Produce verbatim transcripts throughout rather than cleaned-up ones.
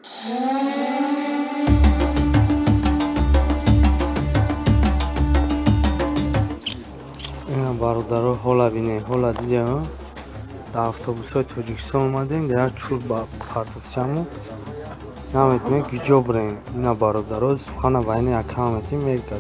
برادرها حالا بینه حالا دیده ها در اتوبوس های تاجیکستان اومدیم در چور با پرتوکچمو نمیتونیم کجا بریم اینا برادرها سخن بین اکه همتیم میکرد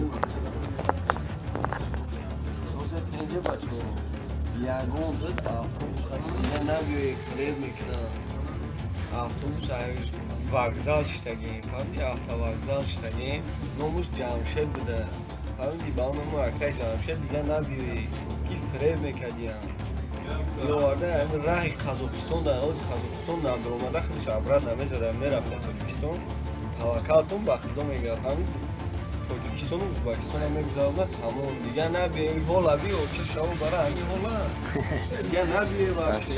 avtobus vokzal ishlagin, hamdi avtovokzal ishlagin, nomush Jamshid bude. Hamdi ba nomu aka Jamshid diga nabiri. Ki freb mekadiyam. Yoarda ham rahi Qozog'iston da, o'z Qozog'iston da daromada xudsh abrat namezada merafta Tojikiston. Tavakaltum baxtdo mega hamdi Tojikiston و O'zbekiston ham megzalda tamom diga nabiri hola bi o'chi shav bara ham hola. Diga nabiri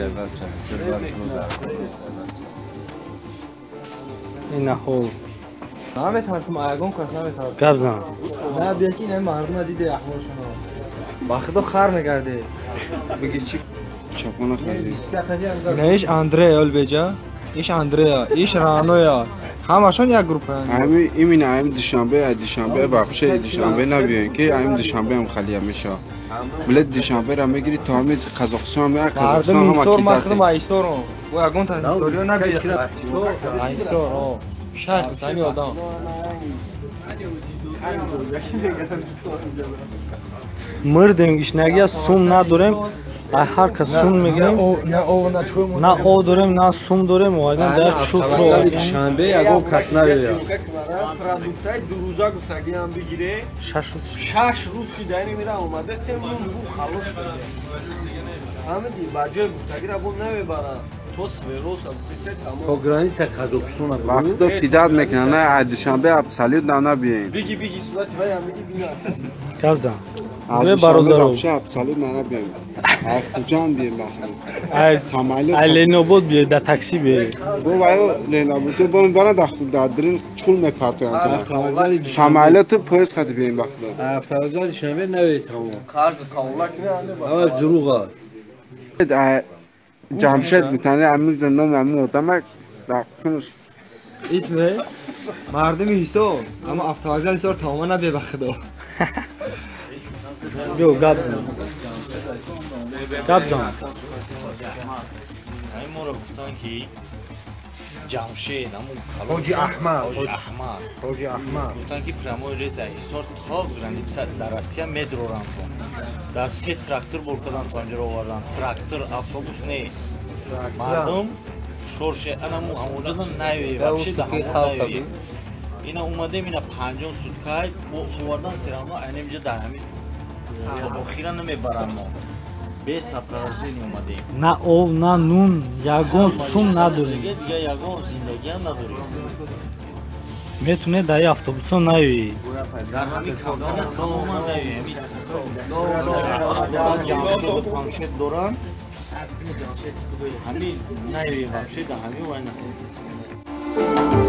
اینا حال نامه ترسم آیگون کس نامه ترسم گبزن نه بیا که این مردم دیده احوالشون باخدا خر میگرده بگی چی چپونه خیلی نه ایش اندره اول بجا ایش اندره ایش رانویا همشون یک گروه هستند همین ایمین ایم دوشنبه دوشنبه بخشه دوشنبه نبیان که ایم دوشنبه هم خالی میشه ولد دوشنبه را میگیری تا همین قزاقستان میاد قزاقستان هم ایسور مخدم ایسور و اگون تا ایسوریو نبیاد ایسور شهر تانی آدم مردیم نگه سوم نداریم هر کس سوم میگیریم نه او نه چوم نه او داریم نه سوم داریم و اینا در چوب رو شنبه اگو کس نبیاد продуктای دو روزا گفتگی هم بگیره شش روز شش روز که داری میره اومده سه روز بو خلاص شده همه دی بجای گفتگی را بو نمیبرن توس و روز هم سه تمام گرانیت قزاقستان وقتا تیداد میکنن نه دوشنبه ابسالیت نه بیاین بگی بگی صورتی وای هم بگی بگی گبزن به برادرو بخشه ابسالیت نه بیاین کجان بیاین بخیر الینو بود بیه در تاکسی بیه بو وای لینا بود تو برن داخل دادرین چول میپرتن سمایلات پویس خاطر بیاین بخیر افتادال شنبه نوید تمام قرض کاولک نه آ دروغا جمشید میتونه امیر نام امیر آدم داخلش اسمه مردم ایسو اما افتادال ایسور تمام نبی بخدا بیو گبزن گبزن این مورا گفتن که جمشید همون حاجی احمد حاجی احمد حاجی احمد گفتن که پرامو رزا ایسار تا گرانیت در اسیا مترو رفتن در سه تراکتور برکدن تانجر آوردن تراکتور اتوبوس نه مردم شورش انمو همونجا نیوی واپسی ده همون نیوی اینا اومده مینا پنجم سودکای با آوردن سرانو اینجا در همین اخیرا نمیبرن ما به سپرازدین اومده نه او نه نون یگون سوم نداریم دیگه دیگه یگون زندگی هم نداریم میتونه در اتوبوس نیوی در همین کامران تماما نیوی همین پانشت دوران همین نیوی واپسی در همین وای نخورد